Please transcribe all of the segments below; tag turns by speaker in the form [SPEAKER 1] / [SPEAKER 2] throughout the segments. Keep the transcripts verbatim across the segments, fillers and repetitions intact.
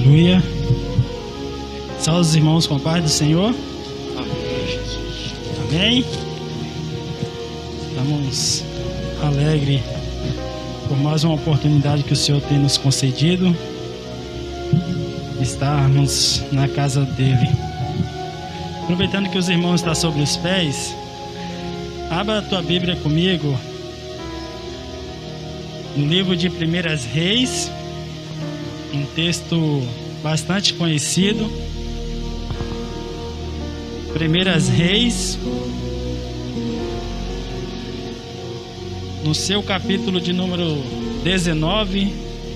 [SPEAKER 1] Aleluia. Salve os irmãos com a paz do Senhor.
[SPEAKER 2] Amém, Jesus.
[SPEAKER 1] Amém. Estamos alegres por mais uma oportunidade que o Senhor tem nos concedido, estarmos na casa dele. Aproveitando que os irmãos estão sobre os pés, abra a tua Bíblia comigo no livro de Primeiras Reis, um texto bastante conhecido. Primeiras Reis, no seu capítulo de número dezenove,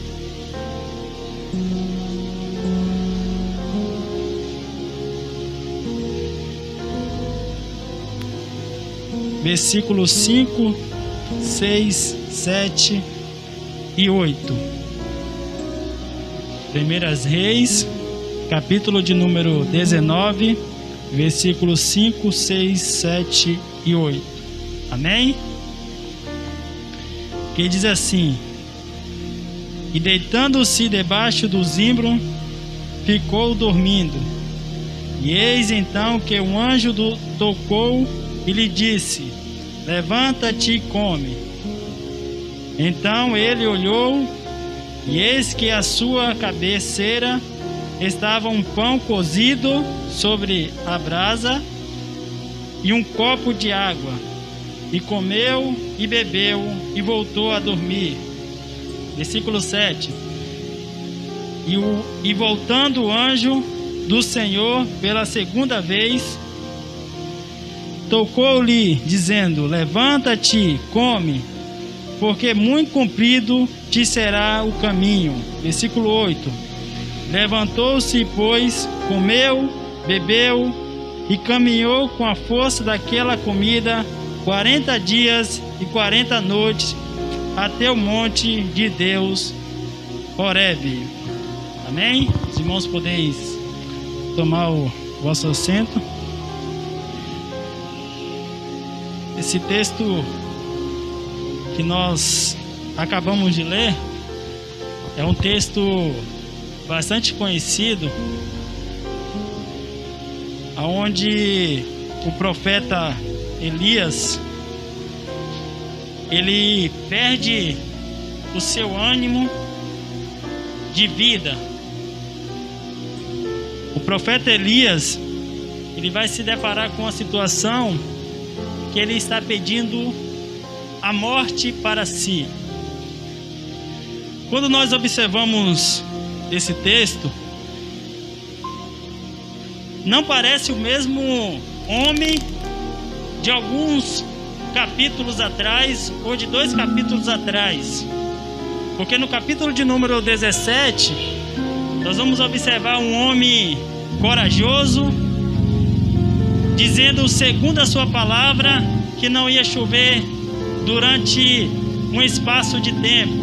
[SPEAKER 1] versículos cinco, seis, sete e oito. Primeiras Reis, capítulo de número dezenove, versículos cinco, seis, sete e oito. Amém? Que diz assim: E deitando-se debaixo do zimbro, ficou dormindo. E eis então que um anjo do tocou e lhe disse: Levanta-te e come. Então ele olhou, e eis que à sua cabeceira estava um pão cozido sobre a brasa e um copo de água. E comeu e bebeu e voltou a dormir. Versículo sete. E, o, e voltando o anjo do Senhor pela segunda vez, tocou-lhe, dizendo: Levanta-te, come, porque muito comprido te será o caminho. Versículo oito. Levantou-se, pois, comeu, bebeu e caminhou com a força daquela comida quarenta dias e quarenta noites até o monte de Deus, Horebe. Amém? Os irmãos podeis tomar o vosso assento. Esse texto que nós acabamos de ler é um texto bastante conhecido, aonde o profeta Elias, ele perde o seu ânimo de vida. O profeta Elias, ele vai se deparar com uma situação que ele está pedindo a morte para si. Quando nós observamos esse texto, não parece o mesmo homem de alguns capítulos atrás ou de dois capítulos atrás, porque no capítulo de número dezessete nós vamos observar um homem corajoso dizendo, segundo a sua palavra, que não ia chover durante um espaço de tempo.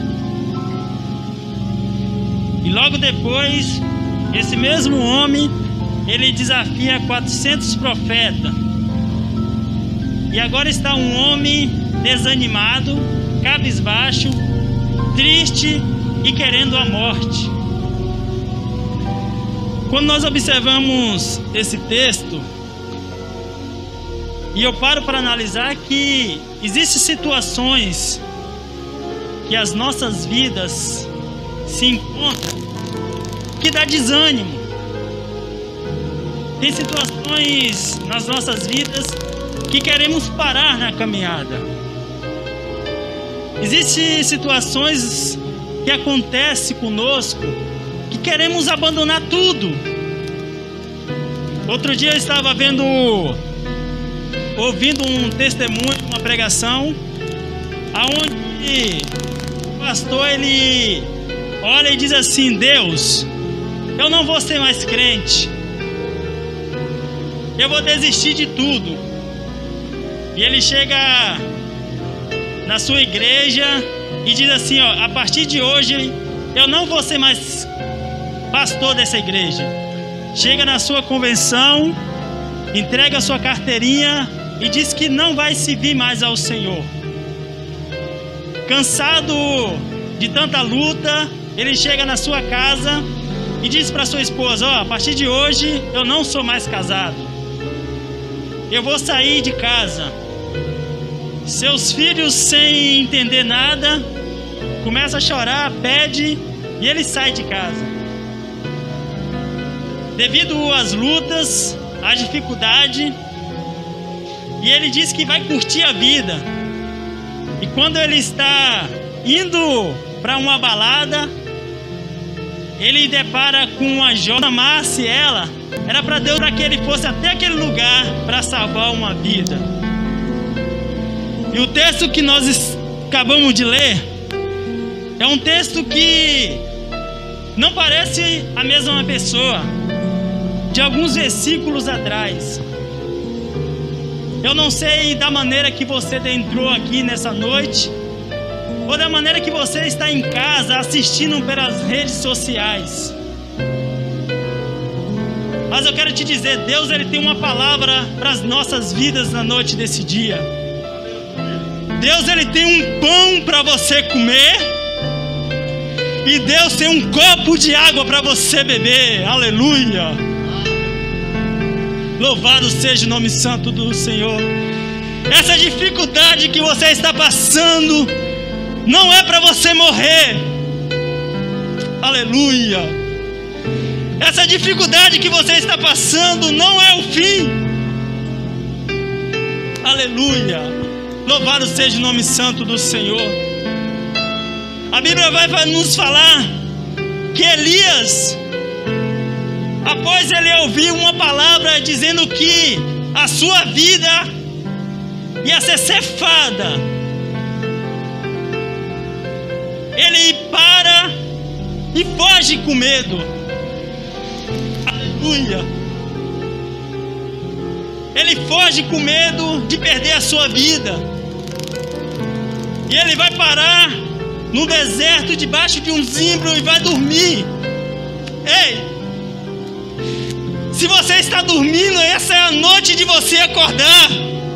[SPEAKER 1] E logo depois, esse mesmo homem, ele desafia quatrocentos profetas. E agora está um homem desanimado, cabisbaixo, triste e querendo a morte. Quando nós observamos esse texto, e eu paro para analisar que existem situações que as nossas vidas se encontram que dá desânimo. Tem situações nas nossas vidas que queremos parar na caminhada. Existem situações que acontecem conosco que queremos abandonar tudo. Outro dia eu estava vendo, ouvindo um testemunho, uma pregação, aonde o pastor ele olha e diz assim: Deus, eu não vou ser mais crente, eu vou desistir de tudo. E ele chega na sua igreja e diz assim: ó, a partir de hoje eu não vou ser mais pastor dessa igreja. Chega na sua convenção, entrega a sua carteirinha e diz que não vai servir mais ao Senhor. Cansado de tanta luta, ele chega na sua casa e diz para sua esposa: ó, a partir de hoje eu não sou mais casado, eu vou sair de casa. Seus filhos, sem entender nada, começam a chorar, pede, e ele sai de casa. Devido às lutas, à dificuldade, e ele diz que vai curtir a vida. E quando ele está indo para uma balada, ele depara com uma jovem, amasse ela. Era para Deus para que ele fosse até aquele lugar para salvar uma vida. E o texto que nós acabamos de ler é um texto que não parece a mesma pessoa de alguns versículos atrás. Eu não sei da maneira que você entrou aqui nessa noite, ou da maneira que você está em casa assistindo pelas redes sociais. Mas eu quero te dizer, Deus ele tem uma palavra para as nossas vidas na noite desse dia. Deus ele tem um pão para você comer, e Deus tem um copo de água para você beber. Aleluia! Louvado seja o nome santo do Senhor. Essa dificuldade que você está passando não é para você morrer. Aleluia. Essa dificuldade que você está passando não é o fim. Aleluia. Louvado seja o nome santo do Senhor. A Bíblia vai nos falar que Elias, após ele ouvir uma palavra dizendo que a sua vida ia ser cefada, ele para e foge com medo. Aleluia. Ele foge com medo de perder a sua vida. E ele vai parar no deserto debaixo de um zimbro e vai dormir. Ei! Se você está dormindo, essa é a noite de você acordar.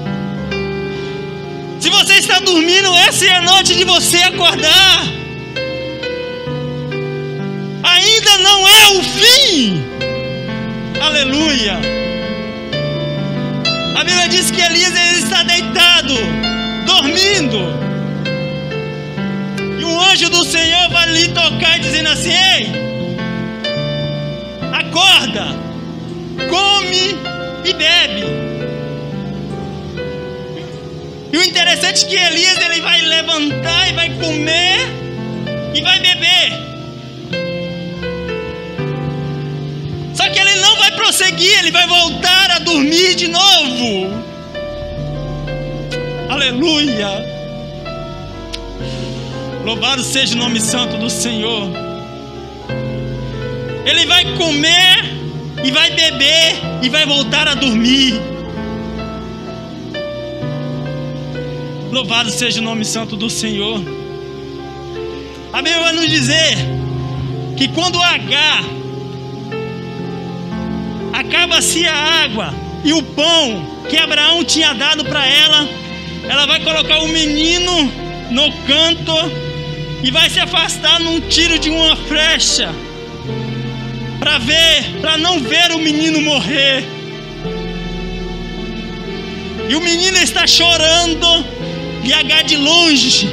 [SPEAKER 1] Se você está dormindo, essa é a noite de você acordar. Ainda não é o fim. Aleluia. A Bíblia diz que Elias ele está deitado, dormindo. E um anjo do Senhor vai lhe tocar dizendo assim: ei, acorda, come e bebe. E o interessante é que Elias ele vai levantar e vai comer e vai beber. Só que ele não vai prosseguir, ele vai voltar a dormir de novo. Aleluia. Louvado seja o nome santo do Senhor. Ele vai comer e vai beber e vai voltar a dormir. Louvado seja o nome santo do Senhor. A Bíblia vai nos dizer que quando Agar acaba-se a água e o pão que Abraão tinha dado para ela, ela vai colocar o menino no canto e vai se afastar num tiro de uma flecha para ver, para não ver o menino morrer. E o menino está chorando e Agar de longe.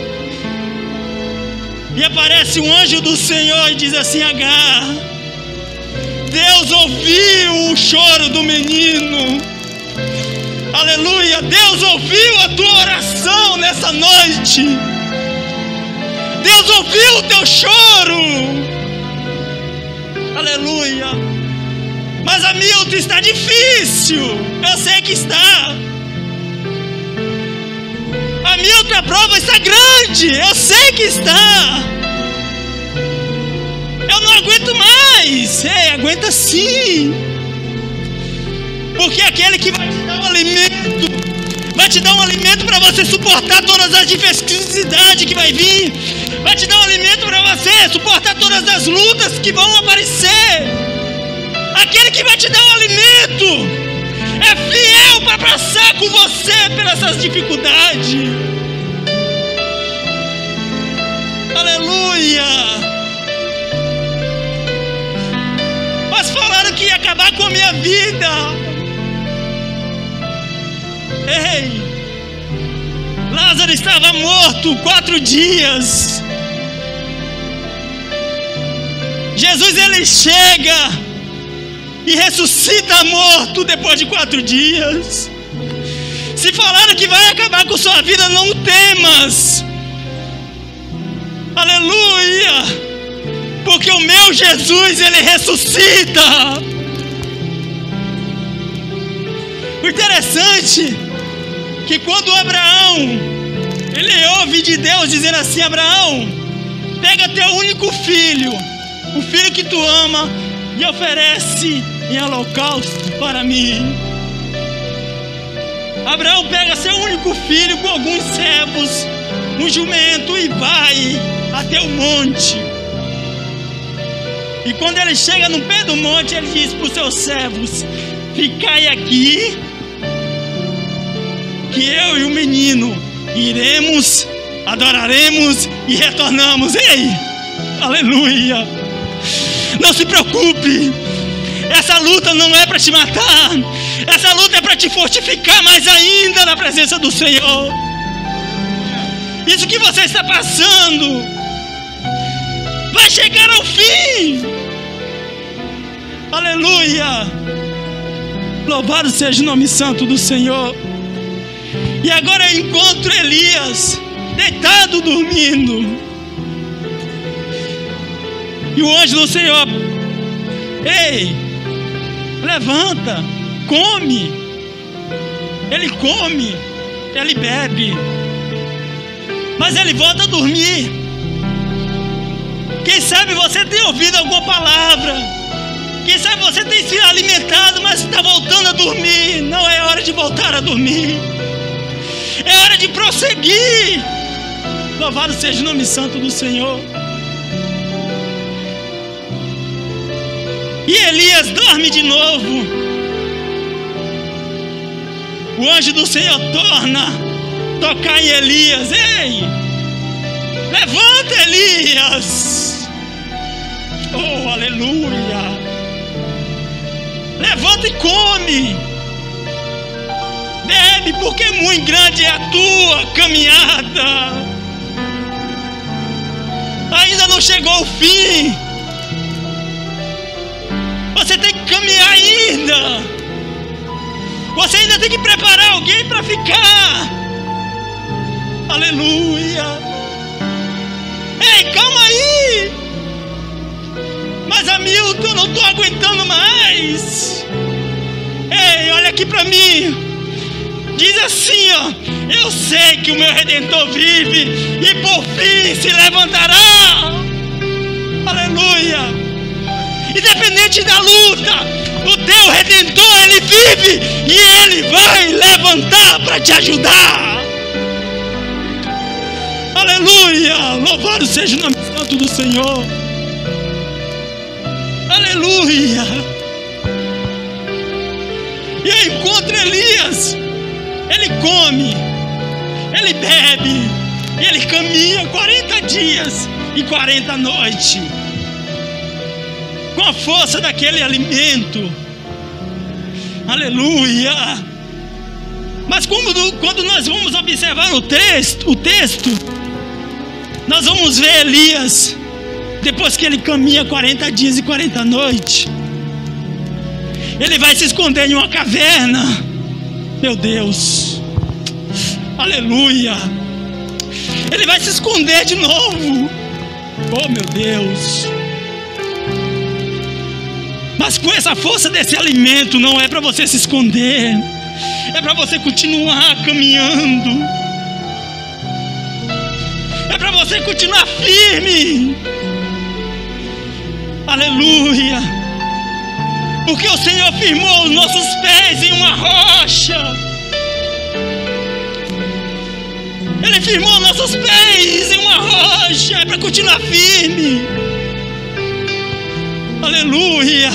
[SPEAKER 1] E aparece um anjo do Senhor e diz assim: Agar, Deus ouviu o choro do menino. Aleluia. Deus ouviu a tua oração nessa noite. Deus ouviu o teu choro. Aleluia. Mas Hamilton, está difícil. Eu sei que está. Hamilton, a prova está grande. Eu sei que está. Eu não aguento mais. Ei, aguenta sim. Porque aquele que vai te dar um alimento, vai te dar um alimento para você suportar todas as diversidades que vai vir, vai te dar um alimento para você suportar todas as lutas que vão aparecer. Aquele que vai te dar um alimento é fiel para passar com você pelas essas dificuldades. Aleluia. acabar com a minha vida. Ei, Lázaro estava morto quatro dias. Jesus, ele chega e ressuscita morto depois de quatro dias. Se falaram que vai acabar com sua vida, não temas. Aleluia! Porque o meu Jesus, ele ressuscita. O interessante é que quando Abraão, ele ouve de Deus dizendo assim: Abraão, pega teu único filho, o filho que tu ama, e oferece em holocausto para mim. Abraão pega seu único filho com alguns servos, um jumento, e vai até o monte. E quando ele chega no pé do monte, ele diz para os seus servos: ficai aqui, que eu e o menino iremos, adoraremos e retornamos. Ei, aleluia! Não se preocupe, essa luta não é para te matar, essa luta é para te fortificar mais ainda na presença do Senhor. Isso que você está passando vai chegar ao fim. Aleluia! Louvado seja o nome santo do Senhor. E agora eu encontro Elias deitado, dormindo. E o anjo do Senhor: ei, levanta, come. Ele come, ele bebe, mas ele volta a dormir. Quem sabe você tem ouvido alguma palavra, quem sabe você tem se alimentado, mas está voltando a dormir. Não é hora de voltar a dormir, é hora de prosseguir. Louvado seja o nome santo do Senhor. E Elias dorme de novo. O anjo do Senhor torna a tocar em Elias: ei, levanta, Elias. Oh, aleluia. Levanta e come, bebe, porque muito grande é a tua caminhada. Ainda não chegou o fim. Você tem que caminhar ainda. Você ainda tem que preparar alguém para ficar. Aleluia. Ei, calma aí. Mas Hamilton, eu não estou aguentando mais. Ei, olha aqui para mim. Diz assim, ó: eu sei que o meu Redentor vive e por fim se levantará. Aleluia. Independente da luta, o teu Redentor, ele vive e ele vai levantar para te ajudar. Aleluia. Louvado seja o nome santo do Senhor. Aleluia. E eu encontro Elias. Ele come, ele bebe, e ele caminha quarenta dias e quarenta noites com a força daquele alimento. Aleluia. Mas quando, quando nós vamos observar o texto, o texto, nós vamos ver Elias, depois que ele caminha quarenta dias e quarenta noites, ele vai se esconder em uma caverna. Meu Deus, aleluia. Ele vai se esconder de novo. Oh, meu Deus. Mas com essa força desse alimento, não é para você se esconder, é para você continuar caminhando, é para você continuar firme. Aleluia. Porque o Senhor firmou os nossos pés em uma rocha. Ele firmou nossos pés em uma rocha. É para continuar firme. Aleluia.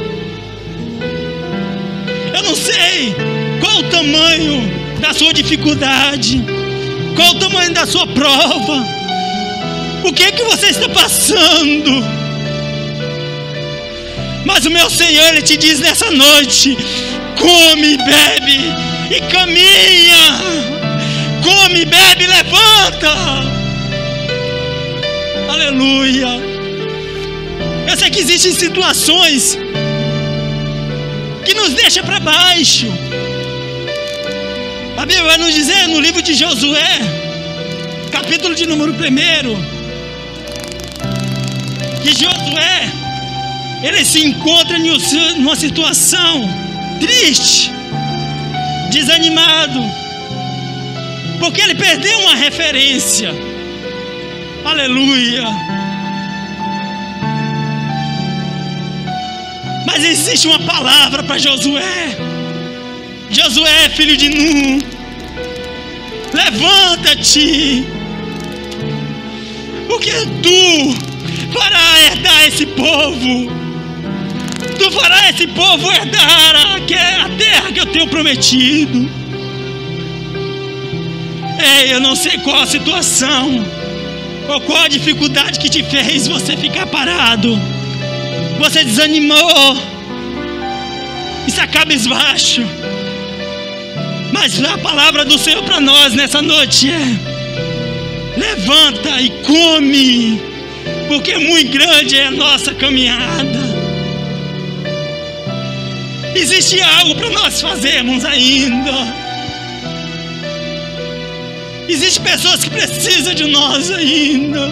[SPEAKER 1] Eu não sei qual o tamanho da sua dificuldade, qual o tamanho da sua prova, o que é que você está passando. Mas o meu Senhor, Ele te diz nessa noite: come, bebe e caminha. Come, bebe, levanta. Aleluia. Eu sei que existem situações que nos deixam para baixo. A Bíblia vai nos dizer no livro de Josué, capítulo de número primeiro, que Josué, ele se encontra em uma situação triste, desanimado, porque ele perdeu uma referência. Aleluia. Mas existe uma palavra para Josué. Josué, filho de Nun, levanta-te, porque tu farás herdar esse povo. Tu farás esse povo herdar a, a terra que eu tenho prometido. Ei, eu não sei qual a situação ou qual a dificuldade que te fez você ficar parado. Você desanimou, está cabisbaixo. Mas a palavra do Senhor para nós nessa noite é: levanta e come, porque muito grande é a nossa caminhada. Existe algo para nós fazermos ainda. Existem pessoas que precisam de nós ainda.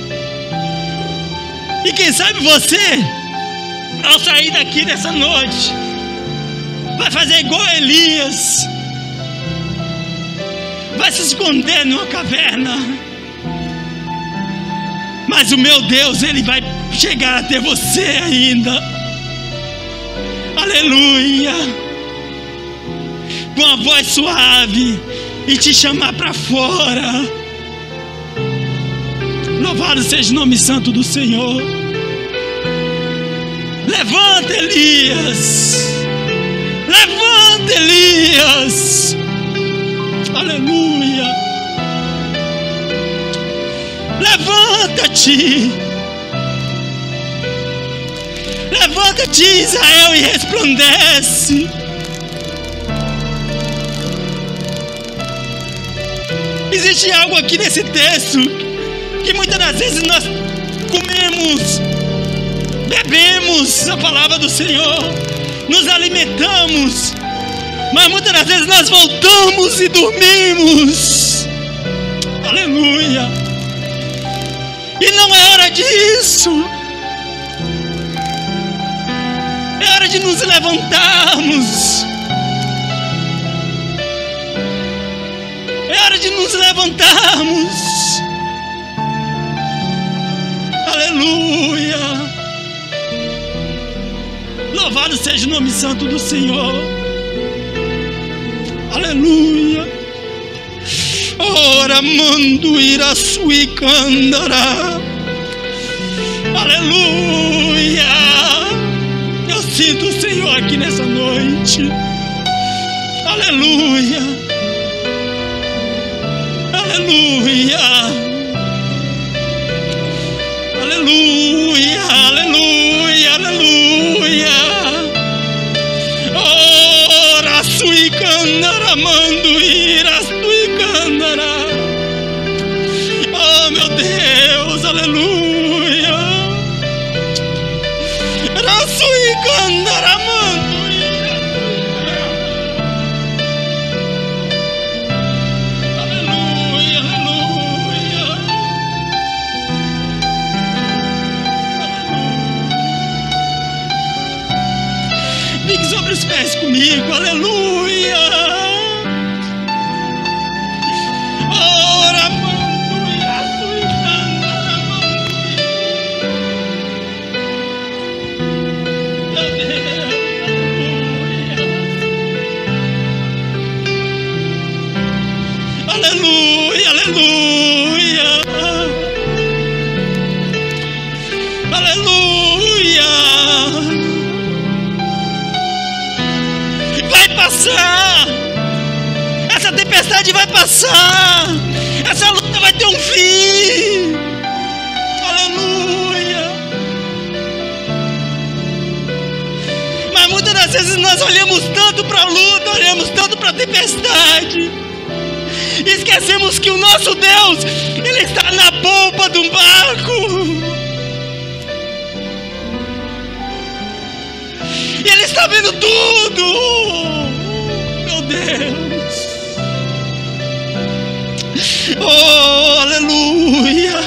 [SPEAKER 1] E quem sabe você, ao sair daqui nessa noite, vai fazer igual a Elias, vai se esconder numa caverna. Mas o meu Deus, Ele vai chegar até você ainda. Aleluia. Com a voz suave e te chamar para fora. Louvado seja o nome santo do Senhor. Levanta, Elias. Levanta, Elias. Aleluia. Levanta-te. Levanta-te, Israel, e resplandece. Existe algo aqui nesse texto que muitas das vezes nós comemos, bebemos a palavra do Senhor, nos alimentamos, mas muitas das vezes nós voltamos e dormimos. Aleluia. E não é hora disso. É hora de nos levantarmos. É hora de nos levantarmos. Aleluia. Louvado seja o nome santo do Senhor. Aleluia. Ora mando ira sui candará. Aleluia. Eu sinto o Senhor aqui nessa noite. Aleluia. Aleluia. Aleluia. Aleluia. Aleluia. Ora sui candará mando ira sui candará. Oh meu Deus, aleluia. Rasui candará mando ira sui. Aleluia, aleluia. Fique sobre os pés comigo, aleluia. Ora mando ira sui candará mando. Meu Deus, aleluia. Aleluia, aleluia. Aleluia. Vai passar. Essa tempestade vai passar. Essa luta vai ter um fim. Aleluia. esquecemos que o nosso Deus, Ele está na polpa de um barco. E Ele está vendo tudo. Meu Deus. Oh, aleluia.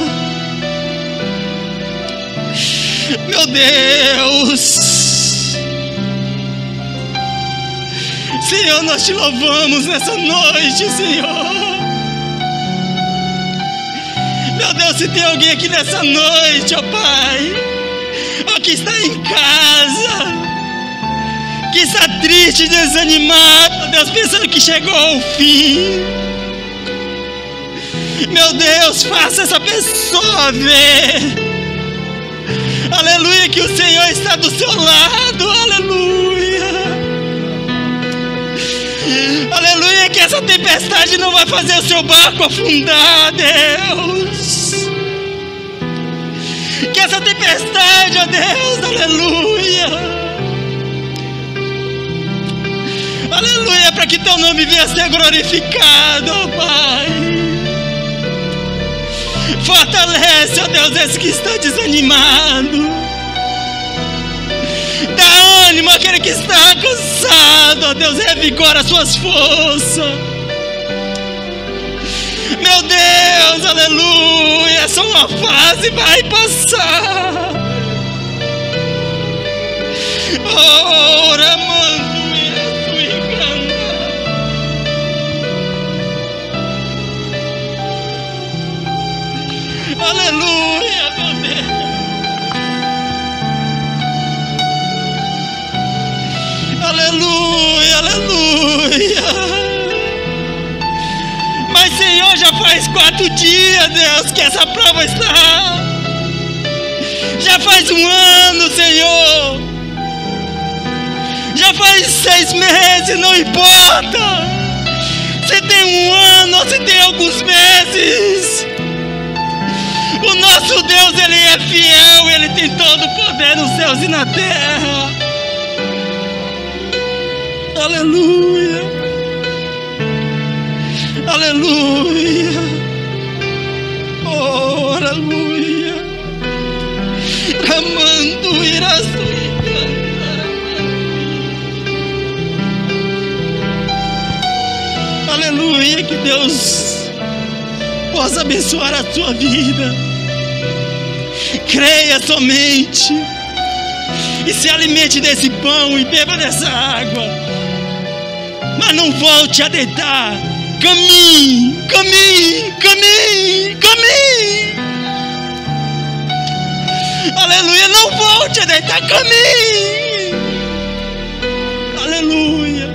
[SPEAKER 1] Meu Deus. Senhor, nós te louvamos nessa noite, Senhor. Meu Deus, se tem alguém aqui nessa noite, ó Pai, ó, que está em casa, que está triste, desanimado, ó Deus, pensando que chegou ao fim, meu Deus, faça essa pessoa ver, aleluia, que o Senhor está do seu lado, aleluia. Aleluia, que essa tempestade não vai fazer o seu barco afundar, Deus. Que essa tempestade, ó Deus, aleluia. Aleluia, para que teu nome venha a ser glorificado, ó Pai. Fortalece, ó Deus, esse que está desanimado. Dá ânimo àquele que está cansado, ó Deus, revigora as suas forças. Meu Deus, aleluia, é só uma fase, vai passar. Oh, Ramando, aleluia, meu Deus. Aleluia, aleluia. Mas Senhor, já faz quatro dias, Deus, que essa prova está. Já faz um ano, Senhor. Já faz seis meses, não importa. Se tem um ano ou se tem alguns meses. O nosso Deus, Ele é fiel, Ele tem todo o poder nos céus e na terra. Aleluia, aleluia, oh, aleluia, Ramando irás aleluia, que Deus possa abençoar a sua vida. Creia somente e se alimente desse pão e beba dessa água. Mas não volte a deitar. Caminhe, caminhe, caminhe, caminhe. Aleluia, não volte a deitar, caminhe. Aleluia.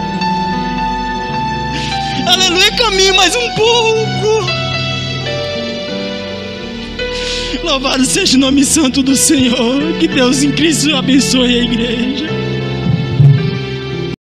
[SPEAKER 1] Aleluia, caminhe mais um pouco. Louvado seja o nome santo do Senhor. Que Deus em Cristo abençoe a igreja.